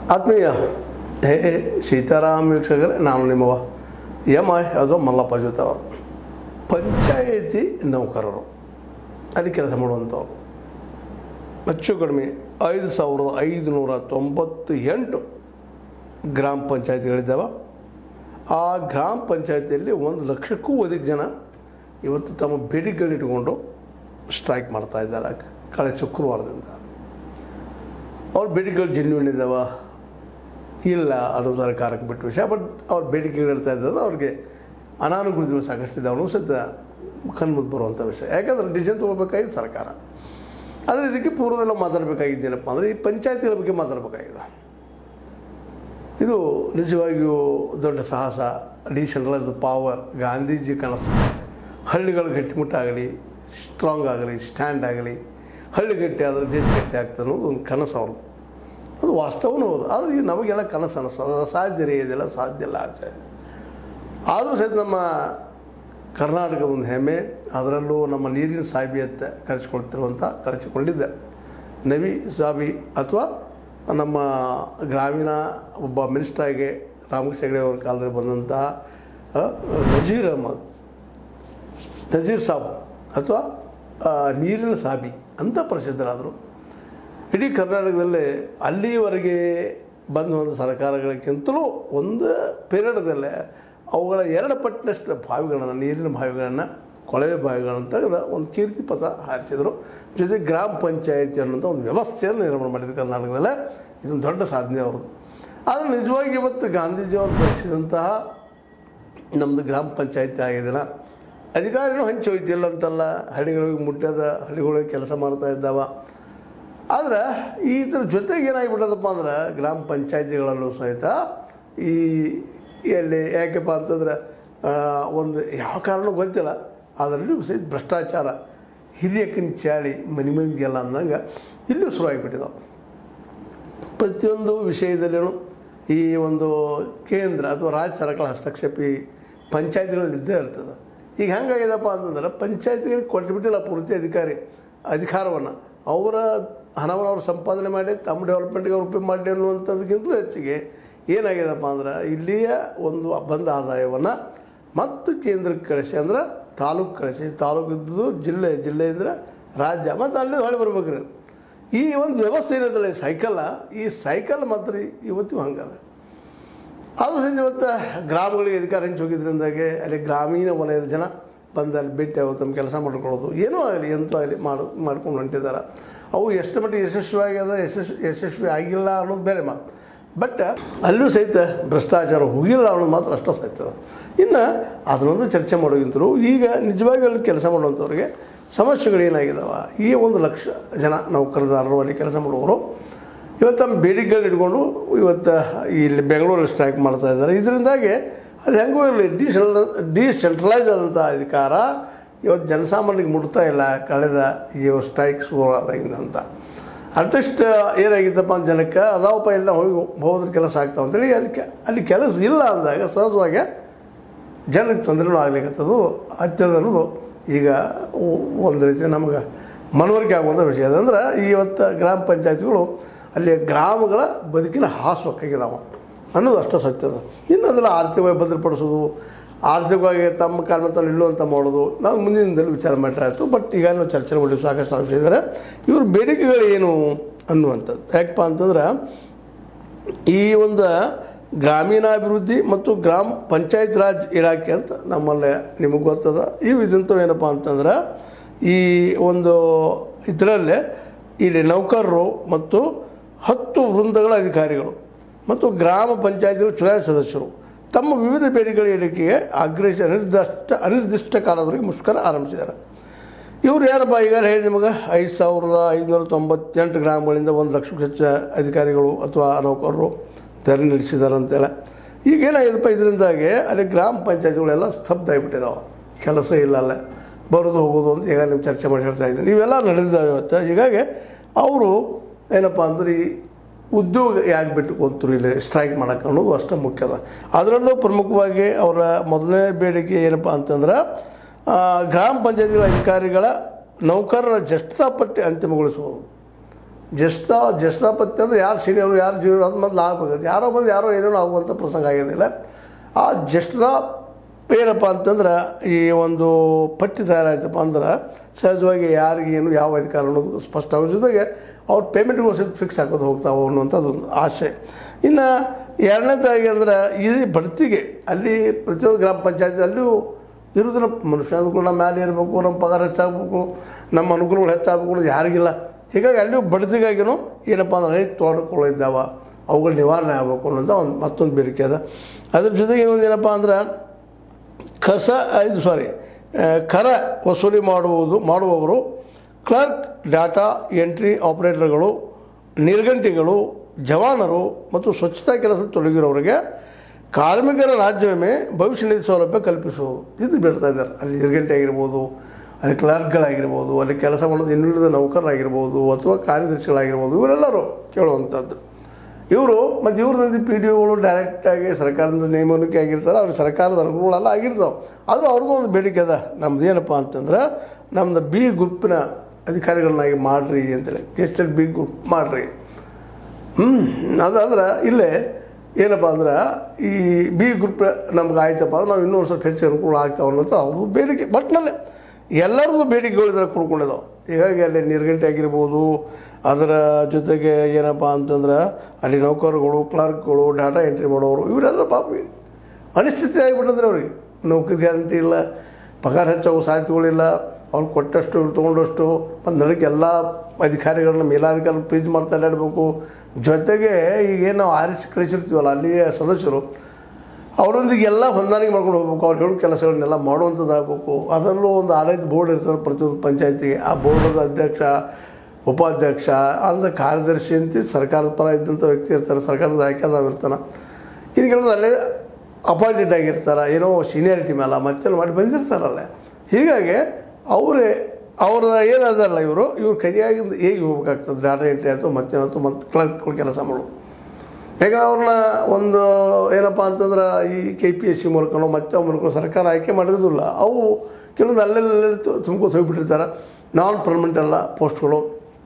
ಆತ್ಮೀಯ ಹೇ ಸೀತಾರಾಮ್ ವೀಕ್ಷಕರೇ, ನಾನು ನಿಮ್ಮವ ಯಾವುದೋ ಮಲ್ಲಪ್ಪ ಜೊತೆ ಅವರು ಪಂಚಾಯಿತಿ ನೌಕರರು ಅಲ್ಲಿ ಕೆಲಸ ಮಾಡುವಂಥವ್ರು ಹೆಚ್ಚು ಕಡಿಮೆ 5598 ಗ್ರಾಮ ಪಂಚಾಯತಿಗಳಿದ್ದಾವೆ. ಆ ಗ್ರಾಮ ಪಂಚಾಯತಿಯಲ್ಲಿ 1 ಲಕ್ಷಕ್ಕೂ ಅಧಿಕ ಜನ ಇವತ್ತು ತಮ್ಮ ಬೇಡಿಕೆಗಳಿಟ್ಕೊಂಡು ಸ್ಟ್ರೈಕ್ ಮಾಡ್ತಾ ಇದ್ದಾರೆ. ಕಳೆದ ಶುಕ್ರವಾರದಿಂದ ಅವ್ರ ಬೇಡಿಕೆಗಳು ಜೆನ್ಯೂನ್ ಇದ್ದಾವೆ ಇಲ್ಲ ಅನ್ನೋ ಸರ್ಕಾರಕ್ಕೆ ಬಿಟ್ಟು ವಿಷಯ. ಬಟ್ ಅವ್ರ ಬೇಡಿಕೆಗಳು ಇರ್ತಾ ಇದ್ದಾರೆ, ಅವ್ರಿಗೆ ಅನಾನುಕೂಲತೆಗಳು ಸಾಕಷ್ಟು ಇದ್ದಾವೆ ಸಹಿತ ಕಣ್ಮುಂದೆ ಬರುವಂಥ ವಿಷಯ. ಯಾಕಂದರೆ ಡಿಸಿಷನ್ ತೊಗೋಬೇಕಾಗಿದ್ದು ಸರ್ಕಾರ. ಆದರೆ ಇದಕ್ಕೆ ಪೂರ್ವದೆಲ್ಲ ಮಾತಾಡಬೇಕಾಗಿದ್ದೇನಪ್ಪ ಅಂದರೆ ಈ ಪಂಚಾಯತಿಗಳ ಬಗ್ಗೆ ಮಾತಾಡಬೇಕಾಗಿದೆ. ಇದು ನಿಜವಾಗಿಯೂ ದೊಡ್ಡ ಸಾಹಸ, ಡಿಸೆಂಟ್ರಲೈಸ್ಡ್ ಪವರ್, ಗಾಂಧೀಜಿ ಕನಸು. ಹಳ್ಳಿಗಳು ಗಟ್ಟಿಮುಟ್ಟಾಗಲಿ, ಸ್ಟ್ರಾಂಗ್ ಆಗಲಿ, ಸ್ಟ್ಯಾಂಡ್ ಆಗಲಿ, ಹಳ್ಳಿ ಗಟ್ಟಿ ಆದರೆ ದೇಶ ಗಟ್ಟಿ ಆಗ್ತದೆ ಅನ್ನೋದು ಒಂದು ಕನಸು ಅವ್ರದ್ದು. ಅದು ವಾಸ್ತವನೂ ಹೌದು. ಆದರೆ ಈಗ ನಮಗೆಲ್ಲ ಕನಸು ಅನ್ನಿಸ್ತದೆ, ಸಾಧ್ಯ ರೀ, ಇದೆಲ್ಲ ಸಾಧ್ಯ ಇಲ್ಲ ಅಂತ. ಆದರೂ ಸಹಿತ ನಮ್ಮ ಕರ್ನಾಟಕದ ಒಂದು ಹೆಮ್ಮೆ, ಅದರಲ್ಲೂ ನಮ್ಮ ನೀರಿನ ಸಾಹಿಬಿಯತ್ತ ಕರೆಸಿಕೊಂಡಿದ್ದ ನವಿ ಸಾಬಿ ಅಥವಾ ನಮ್ಮ ಗ್ರಾಮೀಣ ಒಬ್ಬ ಮಿನಿಸ್ಟ್ರಾಗಿ ರಾಮಕೃಷ್ಣ ಹೆಗಡೆ ಅವರ ಕಾಲದಲ್ಲಿ ಬಂದಂತಹ ನಜೀರ್ ಸಾಬ್ ಅಥವಾ ನೀರಿನ ಸಾಬಿ ಅಂತ ಪ್ರಸಿದ್ಧರಾದರು. ಇಡೀ ಕರ್ನಾಟಕದಲ್ಲಿ ಅಲ್ಲಿವರೆಗೆ ಬಂದ ಒಂದು ಸರ್ಕಾರಗಳಿಗಿಂತಲೂ ಒಂದು ಪೀರಿಯಡ್ದಲ್ಲೇ ಅವುಗಳ 2 ಪಟ್ಟಿನಷ್ಟು ಬಾವಿಗಳನ್ನು, ನೀರಿನ ಬಾವಿಗಳನ್ನು, ಕೊಳವೆ ಬಾವಿಗಳನ್ನು ತೆಗೆದ ಒಂದು ಕೀರ್ತಿ ಪಥ ಹಾರಿಸಿದರು. ಜೊತೆಗೆ ಗ್ರಾಮ ಪಂಚಾಯಿತಿ ಅನ್ನೋಂಥ ಒಂದು ವ್ಯವಸ್ಥೆಯನ್ನು ನಿರ್ಮಾಣ ಮಾಡಿದ್ರು ಕರ್ನಾಟಕದಲ್ಲೇ. ಇದೊಂದು ದೊಡ್ಡ ಸಾಧನೆ ಅವ್ರದ್ದು. ಆದರೆ ನಿಜವಾಗಿ ಇವತ್ತು ಗಾಂಧೀಜಿಯವರು ಬಯಸಿದಂತಹ ನಮ್ಮದು ಗ್ರಾಮ ಪಂಚಾಯಿತಿ ಆಗಿದೆಯಲ್ಲ, ಅಧಿಕಾರಿನೂ ಹಂಚಿ ಹೋಯ್ತಿಲ್ಲ ಅಂತಲ್ಲ, ಹಳ್ಳಿಗಳಿಗೆ ಮುಟ್ಟ್ಯದ ಹಳ್ಳಿಗಳಿಗೆ ಕೆಲಸ ಮಾಡ್ತಾ ಇದ್ದಾವ. ಆದರೆ ಇದ್ರ ಜೊತೆಗೆ ಏನಾಗಿಬಿಟ್ಟದಪ್ಪ ಅಂದ್ರೆ ಗ್ರಾಮ ಪಂಚಾಯಿತಿಗಳಲ್ಲೂ ಸಹಿತ ಎಲ್ಲಿ ಯಾಕೆಪ್ಪ ಅಂತಂದ್ರೆ ಒಂದು ಯಾವ ಕಾರಣವೂ ಗೊತ್ತಿಲ್ಲ, ಅದರಲ್ಲೂ ಸಹಿತ ಭ್ರಷ್ಟಾಚಾರ, ಹಿರಿಯಕ್ಕನ ಚಾಳಿ ಮನೆ ಮಂದಿಗೆಲ್ಲ ಅಂದಂಗೆ ಇಲ್ಲೂ ಶುರುವಾಗಿಬಿಟ್ಟಿದ್ದಾವೆ. ಪ್ರತಿಯೊಂದು ವಿಷಯದಲ್ಲೂ ಈ ಒಂದು ಕೇಂದ್ರ ಅಥವಾ ರಾಜ್ಯ ಸರ್ಕಾರ ಹಸ್ತಕ್ಷೇಪ ಈ ಪಂಚಾಯತಿಗಳಲ್ಲಿ ಇದ್ದೇ ಇರ್ತದೆ. ಈಗ ಹೆಂಗಾಗಿದೆಪ್ಪ ಅಂತಂದ್ರೆ ಪಂಚಾಯತಿಗಳಿಗೆ ಕೊಟ್ಟುಬಿಟ್ಟಿಲ್ಲ ಪೂರ್ತಿ ಅಧಿಕಾರವನ್ನು. ಅವರ ಹಣವನ್ನು ಅವ್ರು ಸಂಪಾದನೆ ಮಾಡಿ ತಮ್ಮ ಡೆವಲಪ್ಮೆಂಟ್ಗೆ ಅವ್ರು ಉಪಯೋಗ ಮಾಡಿ ಅನ್ನುವಂಥದ್ದಕ್ಕಿಂತಲೂ ಹೆಚ್ಚಿಗೆ ಏನಾಗಿದೆಪ್ಪ ಅಂದ್ರೆ ಇಲ್ಲಿಯ ಒಂದು ಬಂದ ಆದಾಯವನ್ನು ಮತ್ತು ಕೇಂದ್ರಕ್ಕೆ ಕಳಿಸಿ, ಅಂದ್ರೆ ತಾಲೂಕು ಕಳಿಸಿ, ತಾಲೂಕು ಇದ್ದು ಜಿಲ್ಲೆಯಿಂದ ರಾಜ್ಯ ಮತ್ತು ಅಲ್ಲಿ ಹೊಳೆ ಬರ್ಬೇಕ್ರಿ. ಈ ಒಂದು ವ್ಯವಸ್ಥೆ ಏನಿದಲ್ಲ ಈ ಸೈಕಲ್ ಮಾತ್ರ ಇವತ್ತು ಹಂಗದ. ಆದರೂ ಸಹಿತ ಇವತ್ತು ಗ್ರಾಮಗಳಿಗೆ ಅಧಿಕಾರ ಹಂಚಿ ಹೋಗಿದ್ರಿಂದಾಗೆ ಅಲ್ಲಿ ಗ್ರಾಮೀಣ ವಲಯದ ಜನ ಬಂದು ಅಲ್ಲಿ ಭೇಟಿ ಆಗೋದು, ತಮ್ಮ ಕೆಲಸ ಮಾಡ್ಕೊಳ್ಳೋದು, ಏನೋ ಆಗಲಿ ಎಂತೂ ಆಗಲಿ ಮಾಡ್ಕೊಂಡು ಹೊಂಟಿದ್ದಾರೆ. ಅವು ಎಷ್ಟು ಮಟ್ಟಿಗೆ ಯಶಸ್ವಿ ಆಗಿಲ್ಲ ಅನ್ನೋದು ಬೇರೆ ಮಾತು. ಬಟ್ ಅಲ್ಲೂ ಸಹಿತ ಭ್ರಷ್ಟಾಚಾರ ಹೋಗಿಲ್ಲ ಅನ್ನೋದು ಮಾತ್ರ ಅಷ್ಟೇ ಸಹಿತದ. ಇನ್ನು ಅದನ್ನೊಂದು ಚರ್ಚೆ ಮಾಡೋಗಿಂತಲೂ ಈಗ ನಿಜವಾಗಿ ಅಲ್ಲಿ ಕೆಲಸ ಮಾಡುವಂಥವ್ರಿಗೆ ಸಮಸ್ಯೆಗಳೇನಾಗಿದ್ದಾವೆ. ಈ 1 ಲಕ್ಷ ಜನ ನೌಕರದಾರರು ಅಲ್ಲಿ ಕೆಲಸ ಮಾಡುವವರು ಇವತ್ತು ತಮ್ಮ ಬೇಡಿಕೆಗಳನ್ನ ಇಟ್ಕೊಂಡು ಇವತ್ತು ಇಲ್ಲಿ ಬೆಂಗಳೂರಲ್ಲಿ ಸ್ಟ್ರೈಕ್ ಮಾಡ್ತಾ ಇದ್ದಾರೆ. ಇದರಿಂದಾಗಿ ಅದು ಹೆಂಗೂ ಇರಲಿ ಡಿಸೆಂಟ್ರಲೈಸ್ ಆದಂಥ ಅಧಿಕಾರ ಇವತ್ತು ಜನಸಾಮಾನ್ಯರಿಗೆ ಮುಟ್ತಾ ಇಲ್ಲ ಕಳೆದ ಈ ಸ್ಟ್ರೈಕ್ ಶುರುವಾದಾಗಿಂದ ಅಂತ. ಅಟ್ಲೀಸ್ಟ್ ಏನಾಗಿತ್ತಪ್ಪ ಅಂತ ಜನಕ್ಕೆ ಅದಾವಪ್ಪ ಇಲ್ಲ ಹೋದ್ರೆ ಕೆಲಸ ಆಗ್ತಾವೆ ಅಂತೇಳಿ ಅಲ್ಲಿ ಕೆಲಸ ಇಲ್ಲ ಅಂದಾಗ ಸಹಜವಾಗಿ ಜನರಿಗೆ ತೊಂದರೆನೂ ಆಗ್ಲಿಕ್ಕತ್ತದು ಅತ್ಯಂತ ಅನ್ನೋದು ಈಗ ಒಂದು ರೀತಿ ನಮಗೆ ಮನವರಿಕೆ ಆಗುವಂಥ ವಿಷಯ. ಅದಂದ್ರೆ ಇವತ್ತು ಗ್ರಾಮ ಪಂಚಾಯತಿಗಳು ಅಲ್ಲಿ ಗ್ರಾಮಗಳ ಬದುಕಿನ ಹಾಸುಹೊಕ್ಕಾಗಿದ್ದಾವೆ ಅನ್ನೋದು ಅಷ್ಟೇ ಸತ್ಯದ. ಇನ್ನು ಅದೆಲ್ಲ ಆರ್ಥಿಕವಾಗಿ ಭದ್ರಪಡಿಸೋದು, ಆರ್ಥಿಕವಾಗಿ ತಮ್ಮ ಕಾಲ ತಾನು ಇಲ್ಲುವಂತ ಮಾಡೋದು ನಾವು ಮುಂದಿನ ದಿನದಲ್ಲಿ ವಿಚಾರ ಮಾಡಿರಾಯಿತು. ಬಟ್ ಈಗ ನಾವು ಚರ್ಚೆ ಮಾಡಿ ಸಾಕಷ್ಟು ಅಂಶ ಇದ್ದಾರೆ. ಇವ್ರ ಬೇಡಿಕೆಗಳು ಏನು ಅನ್ನುವಂಥದ್ದು ಯಾಕಪ್ಪ ಅಂತಂದ್ರೆ ಈ ಒಂದು ಗ್ರಾಮೀಣಾಭಿವೃದ್ಧಿ ಮತ್ತು ಗ್ರಾಮ ಪಂಚಾಯತ್ ರಾಜ್ ಇಲಾಖೆ ಅಂತ ನಮ್ಮಲ್ಲೇ ನಿಮಗೆ ಗೊತ್ತದ. ಇವು ಇದಂಥವು ಏನಪ್ಪ ಅಂತಂದ್ರೆ ಈ ಒಂದು ಇದರಲ್ಲೇ ಇಲ್ಲಿ ನೌಕರರು ಮತ್ತು 10 ವೃಂದಗಳ ಅಧಿಕಾರಿಗಳು ಮತ್ತು ಗ್ರಾಮ ಪಂಚಾಯತಿಗಳ ಚುನಾಯಿತ ಸದಸ್ಯರು ತಮ್ಮ ವಿವಿಧ ಬೇಡಿಕೆಗಳ ಈಡೇರಿಕೆಗೆ ಆಗ್ರಹಿಸಿ ಅನಿರ್ದಿಷ್ಟ ಕಾಲದವರೆಗೆ ಮುಷ್ಕರ ಆರಂಭಿಸಿದ್ದಾರೆ. ಇವರು ಏನಪ್ಪ ಈಗ ಹೇಳಿ ನಿಮಗೆ 5598 ಗ್ರಾಮಗಳಿಂದ 1 ಲಕ್ಷಕ್ಕೂ ಹೆಚ್ಚು ಅಧಿಕಾರಿಗಳು ಅಥವಾ ನೌಕರರು ಧರಣಿ ನಡೆಸಿದ್ದಾರೆ ಅಂತೇಳಿ. ಈಗೇನಾಗಿದೆಪ್ಪ ಇದರಿಂದಾಗಿ ಅಲ್ಲಿ ಗ್ರಾಮ ಪಂಚಾಯತಿಗಳೆಲ್ಲ ಸ್ತಬ್ಧ ಆಗಿಬಿಟ್ಟಿದ್ದಾವೆ. ಕೆಲಸ ಇಲ್ಲ ಅಲ್ಲೇ ಬರೋದು ಹೋಗೋದು ಅಂತ ಈಗ ನೀವು ಚರ್ಚೆ ಮಾಡಿ ಹೇಳ್ತಾ ಇದ್ದೀನಿ. ಇವೆಲ್ಲ ನಡೆದಿದ್ದಾವೆ ಇವತ್ತು. ಹೀಗಾಗಿ ಅವರು ಏನಪ್ಪ ಅಂದ್ರೆ ಈ ಉದ್ಯೋಗ ಯಾಕೆ ಬಿಟ್ಟು ಕೂತರು ಇಲ್ಲಿ ಸ್ಟ್ರೈಕ್ ಮಾಡೋಕ್ಕೆ ಅನ್ನೋದು ಅಷ್ಟೇ ಮುಖ್ಯದ. ಅದರಲ್ಲೂ ಪ್ರಮುಖವಾಗಿ ಅವರ ಮೊದಲನೇ ಬೇಡಿಕೆ ಏನಪ್ಪ ಅಂತಂದ್ರೆ ಗ್ರಾಮ ಪಂಚಾಯತಿಗಳ ಅಧಿಕಾರಿಗಳ ನೌಕರರ ಜಷ್ಟತಾ ಪಟ್ಟಿ ಅಂತಿಮಗೊಳಿಸುವುದು. ಜ್ಯೇಷ್ಠಾಪತ್ಯ ಅಂದರೆ ಯಾರು ಸೀನಿಯರು ಯಾರು ಜೂನಿಯರ್ ಅದು ಮೊದಲು ಆಗಬೇಕಾಗುತ್ತೆ. ಯಾರೋ ಬಂದು ಯಾರೋ ಏನೇನೋ ಆಗುವಂಥ ಪ್ರಸಂಗ ಆಗೋದಿಲ್ಲ. ಆ ಜ್ಯೇಷ್ಠ ಏನಪ್ಪ ಅಂತಂದ್ರೆ ಈ ಒಂದು ಪಟ್ಟಿ ತಯಾರಾಯ್ತಪ್ಪ ಅಂದ್ರೆ ಸಹಜವಾಗಿ ಯಾರಿಗೇನು ಯಾವ ಅಧಿಕಾರ ಅನ್ನೋದು ಸ್ಪಷ್ಟ ಆಗೋ ಜೊತೆಗೆ ಅವ್ರ ಪೇಮೆಂಟ್ಗಳು ಫಿಕ್ಸ್ ಹಾಕೋದು ಹೋಗ್ತಾವೆ ಅನ್ನುವಂಥದ್ದು ಒಂದು ಆಶೆ. ಇನ್ನು ಎರಡನೇದಾಗಿ ಅಂದ್ರೆ ಈ ಬಡ್ತಿಗೆ ಅಲ್ಲಿ ಪ್ರತಿಯೊಂದು ಗ್ರಾಮ ಪಂಚಾಯತಿ ಅಲ್ಲೂ ಇರೋದನ್ನ ಮನುಷ್ಯ ಅನುಕೂಲ ನಮ್ಮ ಮೇಲೆ ಇರಬೇಕು, ನಮ್ಮ ಪಗಾರ ಹೆಚ್ಚಾಗಬೇಕು, ನಮ್ಮ ಅನುಕೂಲಗಳು ಹೆಚ್ಚಾಗಬೇಕು ಅನ್ನೋದು ಯಾರಿಗಿಲ್ಲ. ಹೀಗಾಗಿ ಅಲ್ಲಿಯೂ ಬಡ್ತಿಗಾಗಿನೂ ಏನಪ್ಪ ಅಂದ್ರೆ ಅನೇಕ ತೋಟಗಳಿದ್ದಾವ, ಅವುಗಳ ನಿವಾರಣೆ ಆಗಬೇಕು ಅನ್ನೋದು ಒಂದು ಮತ್ತೊಂದು ಬೇಡಿಕೆ ಅದ. ಅದ್ರ ಜೊತೆಗೆ ಇನ್ನೊಂದು ಏನಪ್ಪ ಅಂದ್ರೆ ಕರ ವಸೂಲಿ ಮಾಡುವವರು ಕ್ಲರ್ಕ್, ಡಾಟಾ ಎಂಟ್ರಿ ಆಪರೇಟರ್ಗಳು, ನಿರ್ಗಂಟಿಗಳು, ಜವಾನರು ಮತ್ತು ಸ್ವಚ್ಛತಾ ಕೆಲಸ ತೊಡಗಿರೋರಿಗೆ ಕಾರ್ಮಿಕರ ರಾಜ್ಯ ವಿಮೆ ಭವಿಷ್ಯ ನಿಧಿ ಸೌಲಭ್ಯ ಕಲ್ಪಿಸುವುದು ಇದು ಬಿಡ್ತಾ ಇದ್ದಾರೆ. ಅಲ್ಲಿ ನಿರ್ಗಂಟೆ ಆಗಿರ್ಬೋದು, ಅಲ್ಲಿ ಕ್ಲರ್ಕ್ಗಳಾಗಿರ್ಬೋದು, ಅಲ್ಲಿ ಕೆಲಸ ಮಾಡೋದು ಇನ್ನುಳಿದ ನೌಕರರಾಗಿರ್ಬೋದು ಅಥವಾ ಕಾರ್ಯದರ್ಶಿಗಳಾಗಿರ್ಬೋದು, ಇವರೆಲ್ಲರೂ ಕೇಳುವಂಥದ್ದು. ಇವರು ಮತ್ತು ಇವ್ರದ್ದು ಪಿ ಡಿ ಒಗಳು ಡೈರೆಕ್ಟಾಗಿ ಸರ್ಕಾರದ ನೇಮಣಿಕೆ ಆಗಿರ್ತಾರೆ, ಅವ್ರಿಗೆ ಸರ್ಕಾರದ ಅನುಕೂಲಗಳೆಲ್ಲ ಆಗಿರ್ತಾವೆ. ಆದರೂ ಅವ್ರದ್ದು ಒಂದು ಬೇಡಿಕೆ ಅದ, ನಮ್ದು ಏನಪ್ಪ ಅಂತಂದ್ರೆ ನಮ್ಮದು ಬಿ ಗ್ರೂಪಿನ ಅಧಿಕಾರಿಗಳನ್ನಾಗಿ ಮಾಡಿರಿ ಅಂತೇಳಿ, ಗೆಸ್ಟೆಡ್ ಬಿ ಗ್ರೂಪ್ ಮಾಡಿರಿ. ಅದಂದ್ರೆ ಇಲ್ಲೇ ಏನಪ್ಪ ಅಂದ್ರೆ ಈ ಬಿ ಗ್ರೂಪ್ ನಮ್ಗೆ ಆಯ್ತಪ್ಪ ಅಂದ್ರೆ ನಾವು ಇನ್ನೂ ಸ್ವಲ್ಪ ಹೆಚ್ಚು ಅನುಕೂಲ ಆಗ್ತಾವೆ ಅನ್ನೋದು ಅವ್ರದ್ದು ಬೇಡಿಕೆ. ಬಟ್ನಲ್ಲಿ ಎಲ್ಲರದ್ದು ಬೇಡಿಕೆಗಳಿದ್ರೆ ಕುಡ್ಕೊಂಡಿದ್ದಾವೆ. ಹೀಗಾಗಿ ಅಲ್ಲಿ ನಿರ್ಗಂಟೆ ಆಗಿರ್ಬೋದು, ಅದರ ಜೊತೆಗೆ ಏನಪ್ಪ ಅಂತಂದ್ರೆ ಅಲ್ಲಿ ನೌಕರಗಳು, ಕ್ಲರ್ಕ್ಗಳು, ಡಾಟಾ ಎಂಟ್ರಿ ಮಾಡೋರು, ಇವರೆಲ್ಲ ಪಾಪಿ ಅನಿಶ್ಚಿತಿ ಆಗಿಬಿಟ್ಟಂದ್ರೆ ಅವ್ರಿಗೆ ನೌಕರಿ ಗ್ಯಾರಂಟಿ ಇಲ್ಲ, ಪಗಾರ ಹೆಚ್ಚಾಗೋ ಸಾಧ್ಯತೆಗಳಿಲ್ಲ, ಅವ್ರು ಕೊಟ್ಟಷ್ಟು ತೊಗೊಂಡಷ್ಟು. ಮತ್ತು ನಡಕ್ಕೆ ಎಲ್ಲ ಅಧಿಕಾರಿಗಳನ್ನ ಮೇಲಾಧಿಕಾರಿಗಳನ್ನ ಪ್ರೀತಿ ಮಾಡ್ತಾ ಅಡ್ಡಾಡಬೇಕು. ಜೊತೆಗೆ ಈಗೇನು ನಾವು ಆರಿಸಿ ಕಳಿಸಿರ್ತೀವಲ್ಲ ಅಲ್ಲಿಯ ಸದಸ್ಯರು, ಅವರೊಂದಿಗೆ ಎಲ್ಲ ಹೊಂದಾಣಿಕೆ ಮಾಡ್ಕೊಂಡು ಹೋಗ್ಬೇಕು, ಅವ್ರು ಹೇಳೋ ಕೆಲಸಗಳನ್ನೆಲ್ಲ ಮಾಡುವಂಥದ್ದಾಗಬೇಕು. ಅದರಲ್ಲೂ ಒಂದು ಆಡಳಿತ ಬೋರ್ಡ್ ಇರ್ತದೆ ಪ್ರತಿಯೊಂದು ಪಂಚಾಯತಿಗೆ. ಆ ಬೋರ್ಡದ ಅಧ್ಯಕ್ಷ, ಉಪಾಧ್ಯಕ್ಷ ಅಂದರೆ ಕಾರ್ಯದರ್ಶಿ ಅಂತ ಸರ್ಕಾರದ ಪರ ಇದ್ದಂಥ ವ್ಯಕ್ತಿ ಇರ್ತಾರೆ, ಸರ್ಕಾರದ ಆಯ್ಕೆದಾಗಿರ್ತಾನೆ. ಇನ್ನು ಕೆಲವೊಂದು ಅಲ್ಲೇ ಅಪಾಯಿಂಟೆಡ್ ಆಗಿರ್ತಾರೆ, ಏನೋ ಸೀನಿಯಾರಿಟಿ ಮೇಲೆ ಮತ್ತೆಲ್ಲ ಮಾಡಿ ಬಂದಿರ್ತಾರಲ್ಲ. ಹೀಗಾಗಿ ಅವ್ರ ಏನದಲ್ಲ ಇವ್ರ ಕೈಯಾಗಿ ಹೇಗೆ ಹೋಗ್ಬೇಕಾಗ್ತದೆ, ಡಾಟಾ ಎಂಟ್ರಿ ಆಯಿತು ಮತ್ತೇನಾಯ್ತು ಮತ್ತು ಕ್ಲರ್ಕ್ಗಳು ಕೆಲಸ ಮಾಡೋದು. ಯಾಕಂದ್ರೆ ಅವ್ರನ್ನ ಒಂದು ಏನಪ್ಪ ಅಂತಂದ್ರೆ ಈ KPSC ಮೂಲಕನೋ ಮತ್ತೆ ಮೂಲಕ ಸರ್ಕಾರ ಆಯ್ಕೆ ಮಾಡಿರೋದಿಲ್ಲ. ಅವು ಕೆಲವೊಂದು ಅಲ್ಲೆಲ್ಲ ತುಂಬ್ಕೊಂಡು ಹೋಗಿಬಿಟ್ಟಿರ್ತಾರೆ. ನಾನ್ ಪರ್ಮನೆಂಟ್ ಎಲ್ಲ ಪೋಸ್ಟ್ಗಳು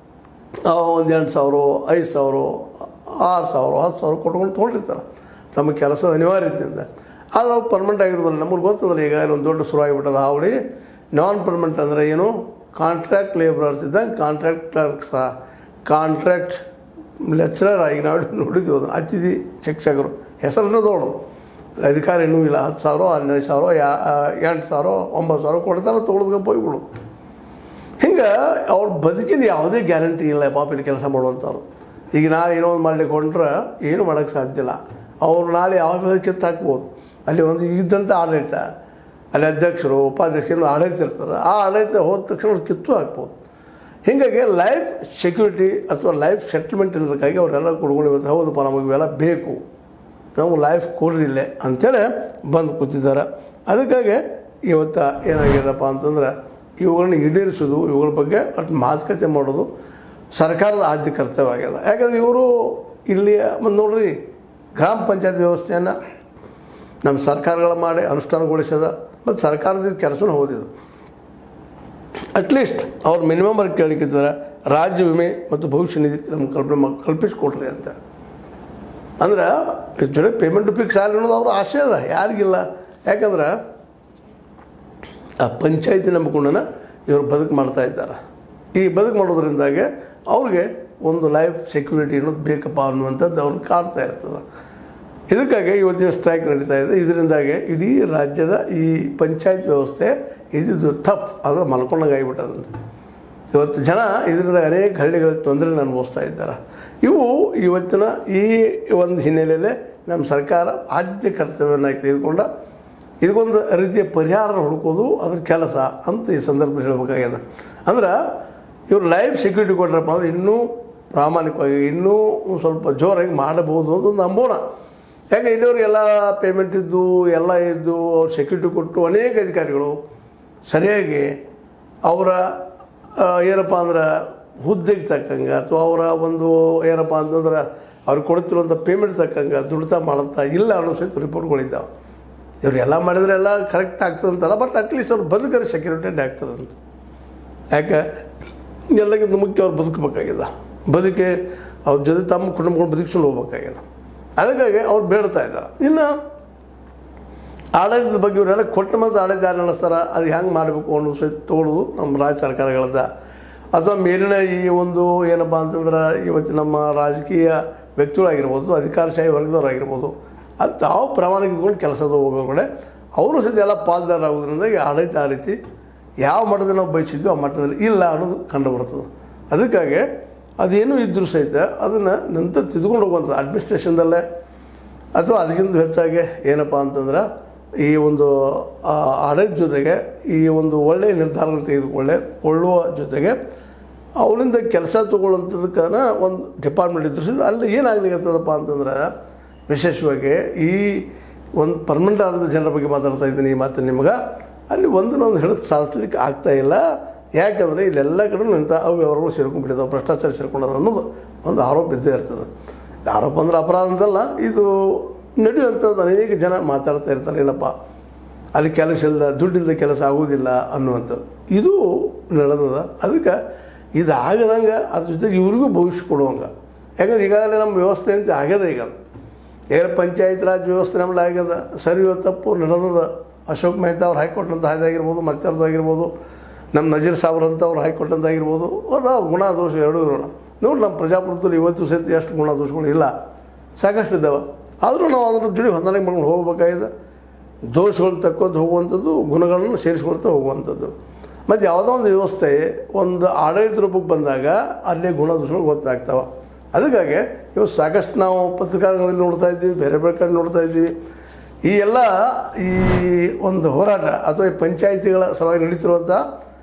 ಒಂದು 8,000, 5,000, 6,000, 10,000 ಕೊಟ್ಕೊಂಡು ತೊಗೊಂಡಿರ್ತಾರೆ ತಮ್ಮ ಕೆಲಸದ ಅನಿವಾರ್ಯತೆಯಿಂದ. ಆದರೆ ಅವ್ರು ಪರ್ಮನೆಂಟ್ ಆಗಿರೋದಿಲ್ಲ. ನಮಗೆ ಗೊತ್ತಂದ್ರೆ ಈಗ ಒಂದು ದೊಡ್ಡ ಶುರು ಆಗಿಬಿಟ್ಟದ ಹಾವಳಿ. ನಾನ್ ಪರ್ಮನೆಂಟ್ ಅಂದರೆ ಏನು, ಕಾಂಟ್ರಾಕ್ಟ್ ಲೇಬರರ್ಸ್ ಇದ್ದಂಗೆ ಕಾಂಟ್ರಾಕ್ಟ್ ಕ್ಲರ್ಕ್ಸ, ಕಾಂಟ್ರಾಕ್ಟ್ ಲೆಕ್ಚರರ್ ಆಗಿ ನಾವು ನೋಡಿದ್ದೀವಿ. ಅದನ್ನು ಅತಿಥಿ ಶಿಕ್ಷಕರು ಹೆಸರನ್ನು ದೊಡ್ಡದು, ಅಧಿಕಾರ ಇನ್ನೂ ಇಲ್ಲ. 10,000, 15,000, 8,000, 9,000 ಕೊಡ್ತಾರೆ, ತೊಗೊಳೋದಕ್ಕೆ ಹೋಗ್ಬಿಡು. ಹಿಂಗೆ ಅವ್ರ ಬದುಕಿನ ಯಾವುದೇ ಗ್ಯಾರಂಟಿ ಇಲ್ಲ ಪಾಪಿನ ಕೆಲಸ ಮಾಡುವಂಥವ್ರು. ಈಗ ನಾಳೆ ಏನೋ ಒಂದು ಮಾಡಲಿಕ್ಕೆ ಹೊಂಟ್ರೆ ಏನು ಮಾಡೋಕ್ಕೆ ಸಾಧ್ಯ ಇಲ್ಲ. ಅವ್ರು ನಾಳೆ ಯಾವ ಕಿತ್ತು ಹಾಕ್ಬೋದು. ಅಲ್ಲಿ ಒಂದು ಇದ್ದಂಥ ಆಡಳಿತ, ಅಲ್ಲಿ ಅಧ್ಯಕ್ಷರು, ಉಪಾಧ್ಯಕ್ಷರು ಆಡಳಿತ ಇರ್ತದೆ. ಆ ಆಡಳಿತ ಹೋದ ತಕ್ಷಣ ಅವ್ರು ಕಿತ್ತು ಹಾಕ್ಬೋದು. ಹೀಗಾಗಿ ಲೈಫ್ ಸೆಕ್ಯೂರಿಟಿ ಅಥವಾ ಲೈಫ್ ಸೆಟ್ಲ್ಮೆಂಟ್ ಇರೋದಕ್ಕಾಗಿ ಅವರೆಲ್ಲ ಕೊಡ್ಕೊಂಡು ಹೌದಪ್ಪ ನಮಗೆ ಇವೆಲ್ಲ ಬೇಕು, ನಾವು ಲೈಫ್ ಕೊಡ್ರಿಲ್ಲೇ ಅಂಥೇಳಿ ಬಂದು ಕೂತಿದ್ದಾರೆ. ಅದಕ್ಕಾಗಿ ಇವತ್ತು ಏನಾಗ್ಯದಪ್ಪ ಅಂತಂದ್ರೆ ಇವುಗಳನ್ನ ಈಡೇರಿಸೋದು, ಇವುಗಳ ಬಗ್ಗೆ ಅಷ್ಟು ಮಾತುಕತೆ ಮಾಡೋದು ಸರ್ಕಾರದ ಆದ್ಯ ಕರ್ತವ್ಯ ಆಗ್ಯದ. ಯಾಕಂದರೆ ಇವರು ಇಲ್ಲಿ ಬಂದು ನೋಡ್ರಿ ಗ್ರಾಮ ಪಂಚಾಯತ್ ವ್ಯವಸ್ಥೆಯನ್ನು ನಮ್ಮ ಸರ್ಕಾರಗಳ ಮಾಡಿ ಅನುಷ್ಠಾನಗೊಳಿಸದ ಮತ್ತು ಸರ್ಕಾರದ ಕೆಲಸನೂ ಹೋದಿದ್ದು. ಅಟ್ಲೀಸ್ಟ್ ಅವ್ರು ಮಿನಿಮಮ್ ಅವ್ರಿಗೆ ಕೇಳಿಕಿದ್ದಾರೆ ರಾಜ್ಯ ವಿಮೆ ಮತ್ತು ಭವಿಷ್ಯ ನಿಧಿ ನಮ್ಮ ಕಲ್ಪಿಸ್ಕೊಡ್ರಿ ಅಂತ. ಅಂದ್ರೆ ಜೊತೆ ಪೇಮೆಂಟ್ ಫಿಕ್ಸ್ ಆಗಲಿ ಅನ್ನೋದು ಅವ್ರ ಆಸೆ ಅದ, ಯಾರಿಗಿಲ್ಲ. ಯಾಕಂದ್ರೆ ಆ ಪಂಚಾಯತಿ ನಂಬಿಕೊಂಡನ ಇವರು ಬದುಕು ಮಾಡ್ತಾ ಇದ್ದಾರೆ. ಈ ಬದುಕು ಮಾಡೋದ್ರಿಂದಾಗೆ ಅವ್ರಿಗೆ ಒಂದು ಲೈಫ್ ಸೆಕ್ಯೂರಿಟಿ ಅನ್ನೋದು ಬೇಕಪ್ಪ ಅನ್ನುವಂಥದ್ದು ಅವ್ರನ್ನ ಕಾಡ್ತಾ ಇರ್ತದೆ. ಇದಕ್ಕಾಗಿ ಇವತ್ತಿನ ಸ್ಟ್ರೈಕ್ ನಡೀತಾ ಇದೆ. ಇದರಿಂದಾಗಿ ಇಡೀ ರಾಜ್ಯದ ಈ ಪಂಚಾಯತ್ ವ್ಯವಸ್ಥೆ ಇದು ತಪ್ಪು ಅಂದರೆ ಮಲ್ಕೊಂಡಂಗೆ ಆಗಿಬಿಟ್ಟದಂತೆ. ಇವತ್ತು ಜನ ಇದರಿಂದ ಅನೇಕ ಹಳ್ಳಿಗಳ ತೊಂದರೆ ಅನುಭವಿಸ್ತಾ ಇದ್ದಾರೆ. ಇವು ಇವತ್ತಿನ ಈ ಒಂದು ಹಿನ್ನೆಲೆಯಲ್ಲೇ ನಮ್ಮ ಸರ್ಕಾರ ಆದ್ಯ ಕರ್ತವ್ಯವನ್ನಾಗಿ ತೆಗೆದುಕೊಂಡ ಇದಕ್ಕೊಂದು ರೀತಿಯ ಪರಿಹಾರ ಹುಡುಕೋದು ಅದ್ರ ಕೆಲಸ ಅಂತ ಈ ಸಂದರ್ಭದಲ್ಲಿ ಹೇಳಬೇಕಾಗ್ಯದ. ಅಂದ್ರೆ ಇವರು ಲೈಫ್ ಸೆಕ್ಯೂರಿಟಿ ಕೊಟ್ಟರಪ್ಪ ಅಂದರೆ ಇನ್ನೂ ಪ್ರಾಮಾಣಿಕವಾಗಿ ಇನ್ನೂ ಸ್ವಲ್ಪ ಜೋರಾಗಿ ಮಾಡಬಹುದು ಅಂತ ಒಂದು ಅಂಬೋಣ. ಯಾಕೆ ಇಲ್ಲಿವರೆಗೆಲ್ಲ ಪೇಮೆಂಟ್ ಇದ್ದು ಎಲ್ಲ ಇದ್ದು ಅವ್ರು ಸೆಕ್ಯೂರಿಟಿ ಕೊಟ್ಟು ಅನೇಕ ಅಧಿಕಾರಿಗಳು ಸರಿಯಾಗಿ ಅವರ ಏನಪ್ಪ ಅಂದ್ರೆ ಹುದ್ದೆಗೆ ತಕ್ಕಂಗೆ ಅಥವಾ ಅವರ ಒಂದು ಏನಪ್ಪ ಅಂತಂದ್ರೆ ಅವ್ರಿಗೆ ಕೊಡ್ತಿರುವಂಥ ಪೇಮೆಂಟ್ ತಕ್ಕಂಗೆ ದುಡ್ತಾ ಮಾಡುತ್ತಾ ಇಲ್ಲ ಅನ್ನೋ ಸಹಿತ ರಿಪೋರ್ಟ್ಗಳಿದ್ದಾವೆ. ಇವ್ರು ಎಲ್ಲ ಮಾಡಿದರೆ ಎಲ್ಲ ಕರೆಕ್ಟ್ ಆಗ್ತದಂತಲ್ಲ, ಬಟ್ ಅಟ್ಲೀಸ್ಟ್ ಅವ್ರು ಬದುಕರೆ ಸೆಕ್ಯೂರಿಟಿ ಆಗ್ತದಂತ. ಯಾಕೆ ಎಲ್ಲಕ್ಕಿಂತ ಮುಖ್ಯ ಅವ್ರು ಬದುಕಬೇಕಾಗಿದೆ. ಬದುಕೆ ಅವ್ರ ಜೊತೆ ತಮ್ಮ ಕುಟುಂಬಗಳು ಬದುಕಿಸ್ಕೊಂಡು ಹೋಗ್ಬೇಕಾಗ್ಯದ. ಅದಕ್ಕಾಗಿ ಅವ್ರು ಬೇಡ್ತಾ ಇದ್ದಾರೆ. ಇನ್ನು ಆಡಳಿತದ ಬಗ್ಗೆ ಇವರೆಲ್ಲ ಕೊಟ್ಟ ಮತ್ತು ಆಡಳಿತ ಯಾರು ನಡೆಸ್ತಾರೆ, ಅದು ಹೆಂಗೆ ಮಾಡಬೇಕು ಅನ್ನೋ ಸಹಿತ ತೋಳುದು ನಮ್ಮ ರಾಜ್ಯ ಸರ್ಕಾರಗಳದ್ದು. ಅಥವಾ ಮೇಲಿನ ಈ ಒಂದು ಏನಪ್ಪ ಅಂತಂದ್ರೆ ಇವತ್ತು ನಮ್ಮ ರಾಜಕೀಯ ವ್ಯಕ್ತಿಗಳಾಗಿರ್ಬೋದು, ಅಧಿಕಾರಶಾಹಿ ವರ್ಗದವರಾಗಿರ್ಬೋದು, ಅದು ತಾವು ಪ್ರಾಮಾಣಿಕ ಇದ್ಕೊಂಡು ಕೆಲಸದ ಹೋಗೋ ಕಡೆ ಅವರು ಸಹಿತ ಎಲ್ಲ ಪಾಲ್ದಾರಾಗೋದ್ರಿಂದ ಈ ಆಡಳಿತ ಆ ರೀತಿ ಯಾವ ಮಟ್ಟದಲ್ಲಿ ನಾವು ಬಯಸಿದ್ವಿ ಆ ಮಟ್ಟದಲ್ಲಿ ಇಲ್ಲ ಅನ್ನೋದು ಕಂಡು ಬರ್ತದೆ. ಅದಕ್ಕಾಗಿ ಅದೇನೂ ಇದ್ದರೂ ಸಹಿತ ಅದನ್ನು ನಂತರ ತಿದ್ಕೊಂಡು ಹೋಗುವಂಥದ್ದು ಅಡ್ಮಿನಿಸ್ಟ್ರೇಷನ್ದಲ್ಲೇ ಅಥವಾ ಅದಕ್ಕಿಂತ ಹೆಚ್ಚಾಗಿ ಏನಪ್ಪ ಅಂತಂದ್ರೆ ಈ ಒಂದು ಆಡಳಿತ ಜೊತೆಗೆ ಈ ಒಂದು ಒಳ್ಳೆಯ ನಿರ್ಧಾರಗಳನ್ನು ತೆಗೆದುಕೊಳ್ಳುವ ಜೊತೆಗೆ ಅವರಿಂದ ಕೆಲಸ ತೊಗೊಳ್ಳೋಂಥದಕ್ಕೆ ಒಂದು ಡಿಪಾರ್ಟ್ಮೆಂಟ್ ಇದ್ರೂ ಸಹಿತ ಅಲ್ಲಿ ಏನಾಗಲಿಕ್ಕತ್ತದಪ್ಪ ಅಂತಂದ್ರೆ ವಿಶೇಷವಾಗಿ ಈ ಒಂದು ಪರ್ಮನೆಂಟ್ ಆದ ಜನರ ಬಗ್ಗೆ ಮಾತಾಡ್ತಾ ಇದ್ದೀನಿ. ಮತ್ತು ನಿಮ್ಗೆ ಅಲ್ಲಿ ಒಂದನ್ನೊಂದು ಹಿಡಿದು ಸಾಧಿಸ್ಲಿಕ್ಕೆ ಆಗ್ತಾಯಿಲ್ಲ. ಯಾಕಂದರೆ ಇಲ್ಲೆಲ್ಲ ಕಡೆ ಇಂಥ ಅವ್ಯವಹಾರಗಳು ಸೇರ್ಕೊಂಡ್ಬಿಟ್ಟಿದ್ದಾವೆ, ಭ್ರಷ್ಟಾಚಾರ ಸೇರ್ಕೊಂಡದ ಅನ್ನೋದು ಒಂದು ಆರೋಪ ಇದ್ದೇ ಇರ್ತದೆ. ಆರೋಪ ಅಂದ್ರೆ ಅಪರಾಧ ಅಂತಲ್ಲ, ಇದು ನಡೆಯುವಂಥದ್ದು. ಅನೇಕ ಜನ ಮಾತಾಡ್ತಾ ಇರ್ತಾರೆ, ಏನಪ್ಪ ಅಲ್ಲಿ ಕೆಲಸ ಇಲ್ಲದ ದುಡ್ಡಿಲ್ಲದ ಕೆಲಸ ಆಗೋದಿಲ್ಲ ಅನ್ನುವಂಥದ್ದು. ಇದು ನಡೆದದ. ಅದಕ್ಕೆ ಇದು ಆಗದಂಗೆ ಅದ್ರ ಜೊತೆಗೆ ಇವ್ರಿಗೂ ಭವಿಷ್ಯ ಕೊಡುವಂಗೆ. ಯಾಕಂದ್ರೆ ಈಗಾಗಲೇ ನಮ್ಮ ವ್ಯವಸ್ಥೆ ಅಂತ ಆಗ್ಯದ. ಈಗ ಪಂಚಾಯತ್ ರಾಜ್ ವ್ಯವಸ್ಥೆ ನಮ್ಮಲ್ಲಿ ಆಗ್ಯದ. ಸರಿಯೋ ತಪ್ಪು ನಡೆದದ. ಅಶೋಕ್ ಮೆಹ್ತಾ ಅವ್ರು ಹಾಕಿಕೊಟ್ಟಂಥ ಆಗಿರ್ಬೋದು, ಮತ್ತಾರ್ದಾಗಿರ್ಬೋದು, ನಮ್ಮ ನಜೀರ್ ಸಾಬ್ರಂಥವ್ರು ಹಾಕಿಕೊಟ್ಟಂತಾಗಿರ್ಬೋದು, ಅದು ಗುಣ ದೋಷ ಎರಡೂ ಇರೋಣ. ನೋಡಿ ನಮ್ಮ ಪ್ರಜಾಪ್ರಭುತ್ವದಲ್ಲಿ ಇವತ್ತು ಸಹಿತ ಎಷ್ಟು ಗುಣ ದೋಷಗಳು ಇಲ್ಲ, ಸಾಕಷ್ಟು ಇದ್ದಾವೆ. ಆದರೂ ನಾವು ಅದನ್ನು ಜೋಡಿ ಹೊಂದಾಣಿಕೆ ಮಾಡ್ಕೊಂಡು ಹೋಗಬೇಕಾಗಿದೆ. ದೋಷಗಳನ್ನ ತಕ್ಕೋದು ಹೋಗುವಂಥದ್ದು, ಗುಣಗಳನ್ನು ಸೇರಿಸ್ಕೊಳ್ತಾ ಹೋಗುವಂಥದ್ದು. ಮತ್ತು ಯಾವುದೋ ಒಂದು ವ್ಯವಸ್ಥೆ ಒಂದು ಆಡಳಿತ ರೂಪಕ್ಕೆ ಬಂದಾಗ ಅಲ್ಲೇ ಗುಣ ದೋಷಗಳು ಗೊತ್ತಾಗ್ತಾವೆ. ಅದಕ್ಕಾಗಿ ಇವತ್ತು ಸಾಕಷ್ಟು ನಾವು ಪತ್ರಿಕಾರಂಗದಲ್ಲಿ ನೋಡ್ತಾ ಇದ್ದೀವಿ, ಬೇರೆ ಬೇರೆ ಕಡೆ ನೋಡ್ತಾ ಇದ್ದೀವಿ. ಈ ಎಲ್ಲ ಈ ಒಂದು ಹೋರಾಟ ಅಥವಾ ಈ ಪಂಚಾಯಿತಿಗಳ ಸಲುವಾಗಿ ನಡೀತಿರುವಂಥ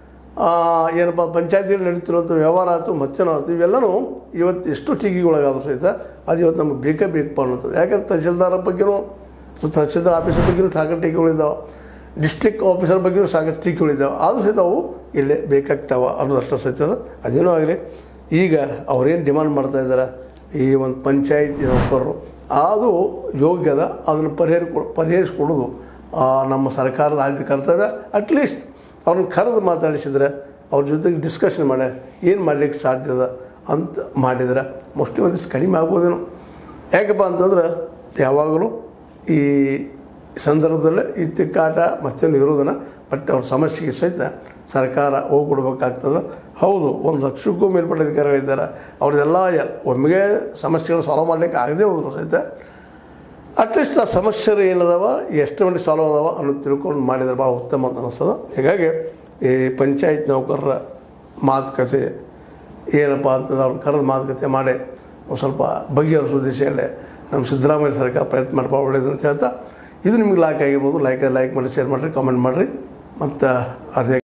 ಏನಪ್ಪ ಪಂಚಾಯಿತಿಗಳು ನಡೀತಿರುವಂಥ ವ್ಯವಹಾರ ಆಯಿತು, ಮತ್ತೇನೋ ಆಯಿತು, ಇವೆಲ್ಲವೂ ಇವತ್ತು ಎಷ್ಟು ಟೀಕೆಗೊಳಗಾದರೂ ಸಹಿತ ಅದು ಇವತ್ತು ನಮಗೆ ಬೇಕೇ ಬೇಕಪ್ಪ ಅನ್ನೋದು. ಯಾಕಂದ್ರೆ ತಹಶೀಲ್ದಾರ ಬಗ್ಗೆಯೂ ತಹಶೀಲ್ದಾರ್ ಆಫೀಸರ್ ಬಗ್ಗೆಯೂ ಸಾಕಷ್ಟು ಟೀಕೆಗಳಿದ್ದಾವೆ, ಡಿಸ್ಟ್ರಿಕ್ಟ್ ಆಫೀಸರ್ ಬಗ್ಗೆಯೂ ಸಾಕಷ್ಟು ಟೀಕೆಗಳಿದ್ದಾವೆ. ಆದರೂ ಸಹಿತ ಅವು ಇಲ್ಲೇ ಬೇಕಾಗ್ತಾವೆ ಅನ್ನೋದಷ್ಟು ಸಹಿತ. ಅದೇನೋ ಆಗಲಿ, ಈಗ ಅವ್ರೇನು ಡಿಮಾಂಡ್ ಮಾಡ್ತಾಯಿದ್ದಾರೆ ಈ ಒಂದು ಪಂಚಾಯತಿ ನೌಕರರು, ಅದು ಯೋಗ್ಯದ. ಅದನ್ನು ಪರಿಹರಿಸ್ಕೊಡೋದು ನಮ್ಮ ಸರ್ಕಾರದ ಆದ್ಯ ಕರ್ತವ್ಯ. ಅಟ್ಲೀಸ್ಟ್ ಅವ್ರನ್ನ ಕರೆದು ಮಾತಾಡಿಸಿದ್ರೆ, ಅವ್ರ ಜೊತೆಗೆ ಡಿಸ್ಕಷನ್ ಮಾಡಿ ಏನು ಮಾಡಲಿಕ್ಕೆ ಸಾಧ್ಯದ ಅಂತ ಮಾಡಿದರೆ ಮೋಸ್ಟ್ಲಿ ಒಂದಿಷ್ಟು ಕಡಿಮೆ ಆಗ್ಬೋದೇನೋ. ಯಾಕಪ್ಪ ಅಂತಂದ್ರೆ ಯಾವಾಗಲೂ ಈ ಸಂದರ್ಭದಲ್ಲೇ ಈ ತಿಕ್ಕಾಟ ಮತ್ತೇನು ಇರೋದನ್ನು ಬಟ್ ಅವ್ರ ಸಮಸ್ಯೆಗೆ ಸಹಿತ ಸರ್ಕಾರ ಹೋಗ್ಕೊಡ್ಬೇಕಾಗ್ತದೆ. ಹೌದು, 1 ಲಕ್ಷಕ್ಕೂ ಮೇಲ್ಪಟ್ಟ ಅಧಿಕಾರಿಗಳಿದ್ದಾರೆ. ಅವ್ರದ್ದೆಲ್ಲ ಒಮ್ಮೆಗೆ ಸಮಸ್ಯೆಗಳು ಸಾಲ್ವ್ ಮಾಡಲಿಕ್ಕೆ ಆಗದೆ ಹೋದ್ರು ಸಹಿತ ಅಟ್ಲೀಸ್ಟ್ ಆ ಸಮಸ್ಯೆಗಳು ಏನದಾವ, ಎಷ್ಟು ಮಟ್ಟಿಗೆ ಸಾಲ್ವ್ ಅದಾವ ಅನ್ನೋದು ತಿಳ್ಕೊಂಡು ಮಾಡಿದರೆ ಭಾಳ ಉತ್ತಮ ಅಂತ ಅನ್ನಿಸ್ತದೆ. ಹೀಗಾಗಿ ಈ ಪಂಚಾಯತ್ ನೌಕರರ ಮಾತುಕತೆ ಏನಪ್ಪ ಅಂತಂದ್ರೆ ಅವ್ರನ್ನ ಕರೆದು ಮಾತುಕತೆ ಮಾಡಿ ಒಂದು ಸ್ವಲ್ಪ ಬಗೆಹರಿಸೋ ದಿಶೆಯಲ್ಲೇ ನಮ್ಮ ಸಿದ್ದರಾಮಯ್ಯ ಸರ್ಕಾರ ಪ್ರಯತ್ನ ಮಾಡ್ಬಾ ಒಳ್ಳೆಯದು ಅಂತ ಹೇಳ್ತಾ, ಇದು ನಿಮ್ಗೆ ಲೈಕ್ ಆಗಿರ್ಬೋದು. ಲೈಕ್ ಮಾಡಿ, ಶೇರ್ ಮಾಡಿರಿ, ಕಾಮೆಂಟ್ ಮಾಡಿರಿ. ಮತ್ತು ಅದೇ